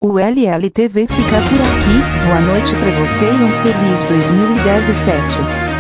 O LLTV fica por aqui. Boa noite pra você e um feliz 2017.